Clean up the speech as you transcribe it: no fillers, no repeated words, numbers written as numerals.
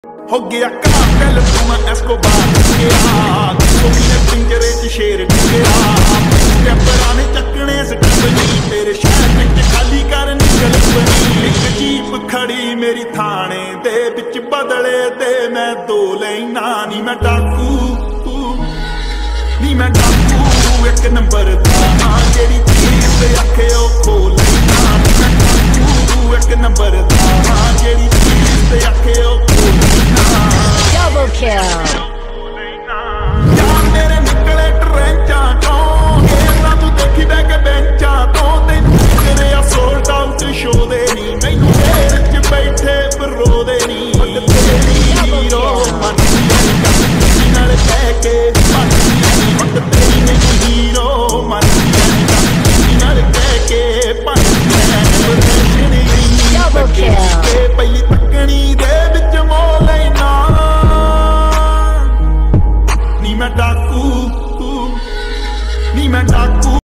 हो गया कातिल तू मैं एस्कोबार गया ने पिंजरे च शेर गया कैंपरा ने चकने सकनी तेरे शहर विच खाली कर निकल बनी एक जीप खड़ी मेरी थाने दे विच बदले दे मैं दो लेना नी मैं डाकू एक नंबर दा जेड़ी चीज आखे ओ खोल लेना नी मैं डाकू एक नंबर दा जेड़ी चीज आखे ओ खोल Double kill. यार मेरे निकले ट्रेंचा तो गेला तू देखी बैग बेंचा तो तेनू तेरे आ सोल्ड आउट शो दे नी मैनू घेर च बैठे बरो दे नी तेरी हीरो मनदी नाल कह के मनदी तेरी मेरी हीरो मनदी नाल कह के Double kill. पहली तकनी दे विच मोह लेना नी मैं डाकू